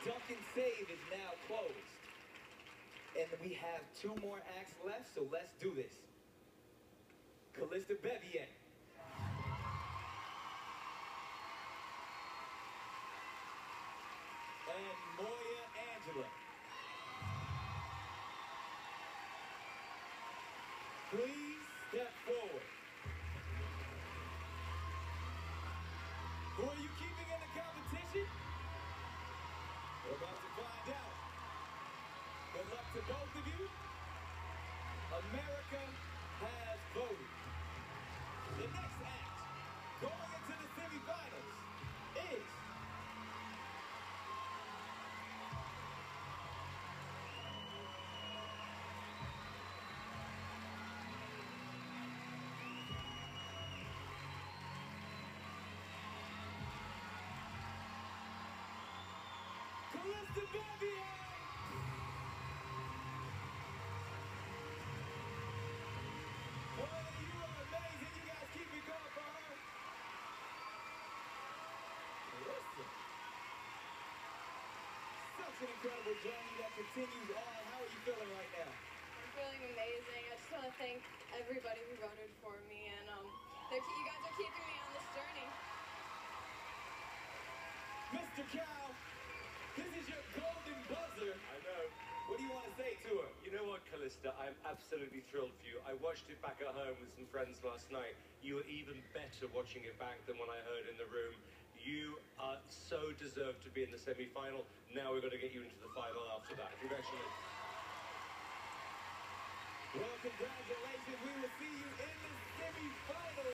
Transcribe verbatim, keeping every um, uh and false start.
Dunk and Save is now closed. And we have two more acts left, so let's do this. Calista Bevier. And Moya Angela. Please step forward. Who are you keeping in the competition? We're about to find out. Good luck to both of you. America has voted. The next act, going into the semifinals, is Calista Bevier! Boy, you are amazing. You guys keep it going for her. Listen. Such an incredible journey that continues on. How are you feeling right now? I'm feeling amazing. I just want to thank everybody who voted for me, and um, they're, you guys are keeping me on this journey. Mister Cow, this is your golden buzzer. I know. What do you want to say to her? You know what, Calista? I'm absolutely thrilled for you. I watched it back at home with some friends last night. You were even better watching it back than when I heard in the room. You are so deserved to be in the semi-final. Now we're going to get you into the final after that. Congratulations. Well, congratulations. We will see you in the semi-final.